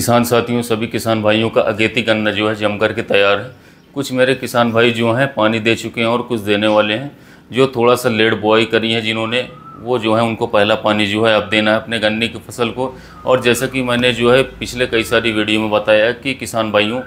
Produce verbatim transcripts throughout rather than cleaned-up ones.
किसान साथियों, सभी किसान भाइयों का अगेती गन्ना जो है जम करके तैयार है। कुछ मेरे किसान भाई जो हैं पानी दे चुके हैं और कुछ देने वाले हैं। जो थोड़ा सा लेट बुआई करी है जिन्होंने, वो जो है उनको पहला पानी जो है अब देना है अपने गन्ने की फसल को। और जैसा कि मैंने जो है पिछले कई सारी वीडियो में बताया कि किसान भाइयों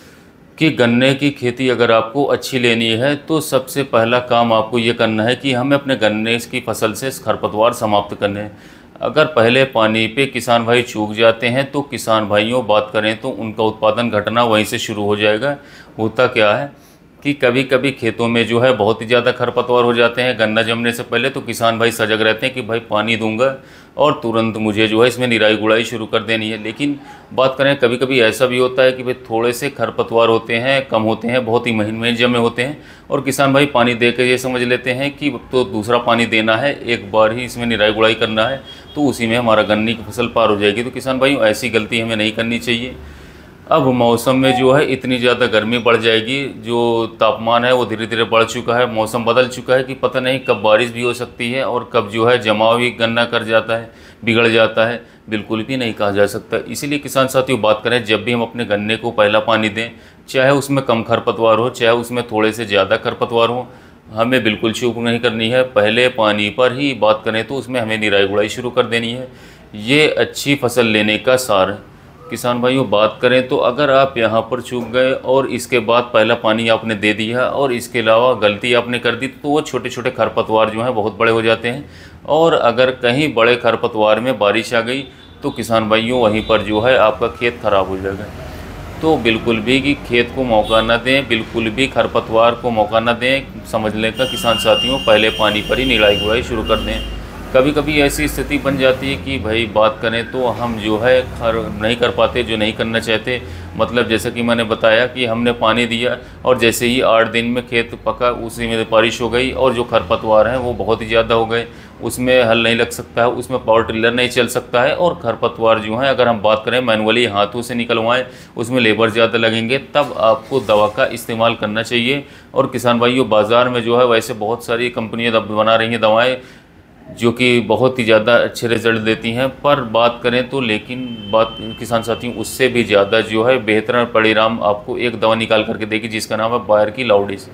कि गन्ने की खेती अगर आपको अच्छी लेनी है तो सबसे पहला काम आपको ये करना है कि हमें अपने गन्ने की फसल से खरपतवार समाप्त करने हैं। अगर पहले पानी पे किसान भाई चूक जाते हैं तो किसान भाइयों बात करें तो उनका उत्पादन घटना वहीं से शुरू हो जाएगा। होता क्या है कि कभी कभी खेतों में जो है बहुत ही ज़्यादा खरपतवार हो जाते हैं गन्ना जमने से पहले, तो किसान भाई सजग रहते हैं कि भाई पानी दूंगा और तुरंत मुझे जो है इसमें निराई गुड़ाई शुरू कर देनी है। लेकिन बात करें कभी कभी ऐसा भी होता है कि भाई थोड़े से खरपतवार होते हैं, कम होते हैं, बहुत ही महीन महीन जमे होते हैं और किसान भाई पानी दे के ये समझ लेते हैं कि तो दूसरा पानी देना है, एक बार ही इसमें निराई गुड़ाई करना है तो उसी में हमारा गन्ने की फसल पार हो जाएगी। तो किसान भाई ऐसी गलती हमें नहीं करनी चाहिए। अब मौसम में जो है इतनी ज़्यादा गर्मी बढ़ जाएगी, जो तापमान है वो धीरे धीरे बढ़ चुका है, मौसम बदल चुका है कि पता नहीं कब बारिश भी हो सकती है और कब जो है जमाव भी गन्ना कर जाता है, बिगड़ जाता है, बिल्कुल भी नहीं कहा जा सकता। इसीलिए किसान साथियों बात करें, जब भी हम अपने गन्ने को पहला पानी दें, चाहे उसमें कम खरपतवार हो चाहे उसमें थोड़े से ज़्यादा खरपतवार हो, हमें बिल्कुल चूक नहीं करनी है। पहले पानी पर ही बात करें तो उसमें हमें निराई गुड़ाई शुरू कर देनी है। ये अच्छी फसल लेने का सार है। किसान भाइयों बात करें तो अगर आप यहाँ पर चूक गए और इसके बाद पहला पानी आपने दे दिया और इसके अलावा गलती आपने कर दी तो वो छोटे छोटे खरपतवार जो हैं बहुत बड़े हो जाते हैं। और अगर कहीं बड़े खरपतवार में बारिश आ गई तो किसान भाइयों वहीं पर जो है आपका खेत ख़राब हो जाएगा। तो बिल्कुल भी कि खेत को मौका न दें, बिल्कुल भी खरपतवार को मौका न दें। समझ लें का किसान साथियों पहले पानी पर ही निराई गुड़ाई शुरू कर दें। कभी कभी ऐसी स्थिति बन जाती है कि भाई बात करें तो हम जो है खर नहीं कर पाते जो नहीं करना चाहते। मतलब जैसा कि मैंने बताया कि हमने पानी दिया और जैसे ही आठ दिन में खेत पका उसी में बारिश हो गई और जो खरपतवार हैं वो बहुत ही ज़्यादा हो गए, उसमें हल नहीं लग सकता है, उसमें पावर टिलर नहीं चल सकता है। और खरपतवार जो हैं अगर हम बात करें मैनुअली हाथों से निकलवाएं, उसमें लेबर ज़्यादा लगेंगे, तब आपको दवा का इस्तेमाल करना चाहिए। और किसान भाइयों बाज़ार में जो है वैसे बहुत सारी कंपनियाँ बना रही हैं दवाएँ जो कि बहुत ही ज़्यादा अच्छे रिजल्ट देती हैं, पर बात करें तो लेकिन बात किसान साथियों उससे भी ज़्यादा जो है बेहतर परिणाम आपको एक दवा निकाल करके देगी जिसका नाम है बायर की लाउडिस।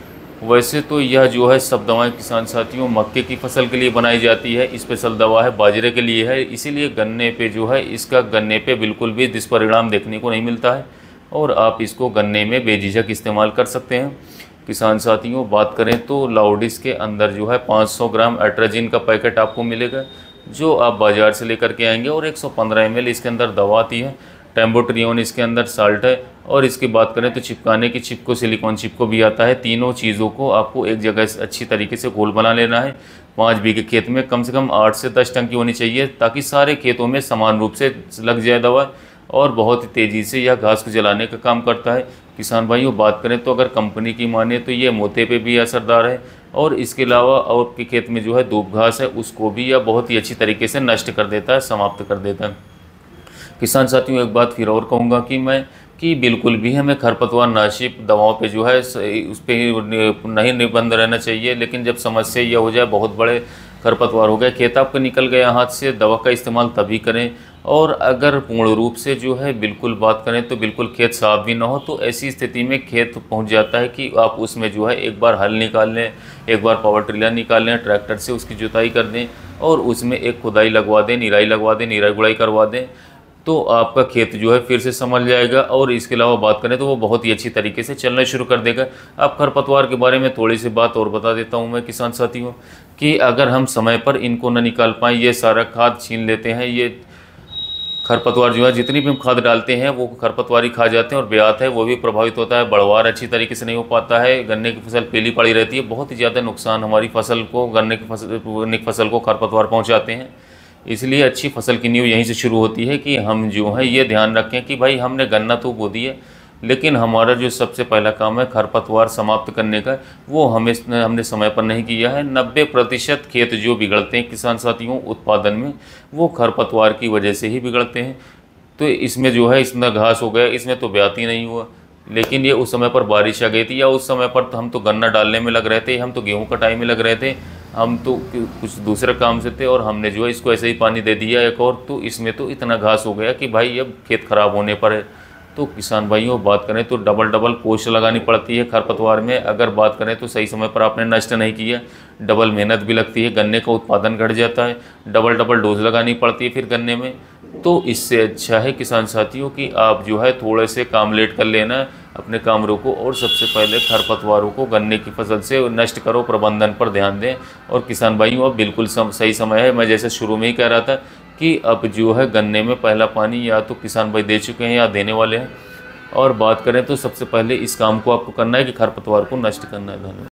वैसे तो यह जो है सब दवाएं किसान साथियों मक्के की फसल के लिए बनाई जाती है, स्पेशल दवा है बाजरे के लिए है, इसीलिए गन्ने पे जो है इसका गन्ने पे बिल्कुल भी दुष्परिणाम देखने को नहीं मिलता है और आप इसको गन्ने में बेझिझक इस्तेमाल कर सकते हैं। किसान साथियों बात करें तो लाउडिस के अंदर जो है पाँच सौ ग्राम एट्राजिन का पैकेट आपको मिलेगा जो आप बाज़ार से लेकर के आएंगे और एक सौ पंद्रह एम एल इसके अंदर दवा आती है। टेम्बोट्रियोन इसके अंदर साल्ट है और इसकी बात करें तो चिपकाने की चिपको सिलिकॉन चिपको भी आता है। तीनों चीज़ों को आपको एक जगह से अच्छी तरीके से घोल बना लेना है। पाँच बीघे खेत में कम से कम आठ से दस टंकी होनी चाहिए ताकि सारे खेतों में समान रूप से लग जाए दवा और बहुत ही तेज़ी से यह घास को जलाने का काम करता है। किसान भाइयों बात करें तो अगर कंपनी की माने तो ये मोते पे भी असरदार है और इसके अलावा और के खेत में जो है दूब घास है उसको भी यह बहुत ही अच्छी तरीके से नष्ट कर देता है, समाप्त कर देता है। किसान साथियों एक बात फिर और कहूँगा कि मैं कि बिल्कुल भी हमें खरपतवार नाशिक दवाओं पे जो है उस पर नहीं निर्बंध रहना चाहिए। लेकिन जब समस्या यह हो जाए बहुत बड़े खरपतवार हो गए, खेत आपका निकल गया हाथ से, दवा का इस्तेमाल तभी करें। और अगर पूर्ण रूप से जो है बिल्कुल बात करें तो बिल्कुल खेत साफ भी ना हो तो ऐसी स्थिति में खेत पहुंच जाता है कि आप उसमें जो है एक बार हल निकाल लें, एक बार पावर टिलर निकाल लें, ट्रैक्टर से उसकी जुताई कर दें और उसमें एक खुदाई लगवा दें, निराई लगवा दें, निराई गुड़ाई करवा दें, तो आपका खेत जो है फिर से संभल जाएगा। और इसके अलावा बात करें तो वो बहुत ही अच्छी तरीके से चलना शुरू कर देगा। अब खरपतवार के बारे में थोड़ी सी बात और बता देता हूँ मैं किसान साथियों कि अगर हम समय पर इनको न निकाल पाएँ, ये सारा खाद छीन लेते हैं, ये खरपतवार जो है जितनी भी हम खाद डालते हैं वो खरपतवार ही खा जाते हैं और ब्यात है वो भी प्रभावित होता है, बढ़वार अच्छी तरीके से नहीं हो पाता है, गन्ने की फसल पीली पड़ी रहती है, बहुत ही ज़्यादा नुकसान हमारी फसल को, गन्ने की फसल गन्ने की फसल को खरपतवार पहुँचाते हैं। इसलिए अच्छी फसल की नींव यहीं से शुरू होती है कि हम जो है ये ध्यान रखें कि भाई हमने गन्ना तो बो दिया लेकिन हमारा जो सबसे पहला काम है खरपतवार समाप्त करने का वो हमें हमने समय पर नहीं किया है। नब्बे प्रतिशत खेत जो बिगड़ते हैं किसान साथियों उत्पादन में वो खरपतवार की वजह से ही बिगड़ते हैं। तो इसमें जो है इसमें घास हो गया, इसमें तो ब्यात ही नहीं हुआ, लेकिन ये उस समय पर बारिश आ गई थी या उस समय पर तो हम तो गन्ना डालने में लग रहे थे, हम तो गेहूँ कटाई में लग रहे थे, हम तो कि- कुछ दूसरे काम से थे और हमने जो है इसको ऐसे ही पानी दे दिया एक और, तो इसमें तो इतना घास हो गया कि भाई अब खेत खराब होने पर है। तो किसान भाइयों बात करें तो डबल डबल कोशिश लगानी पड़ती है खरपतवार में। अगर बात करें तो सही समय पर आपने नष्ट नहीं किया, डबल मेहनत भी लगती है, गन्ने का उत्पादन घट जाता है, डबल डबल डोज लगानी पड़ती है फिर गन्ने में। तो इससे अच्छा है किसान साथियों कि आप जो है थोड़े से काम लेट कर लेना, अपने काम रोको और सबसे पहले खरपतवारों को गन्ने की फसल से नष्ट करो, प्रबंधन पर ध्यान दें। और किसान भाइयों अब बिल्कुल सम, सही समय है। मैं जैसे शुरू में ही कह रहा था कि अब जो है गन्ने में पहला पानी या तो किसान भाई दे चुके हैं या देने वाले हैं। और बात करें तो सबसे पहले इस काम को आपको करना है कि खरपतवार को नष्ट करना है। धन्यवाद।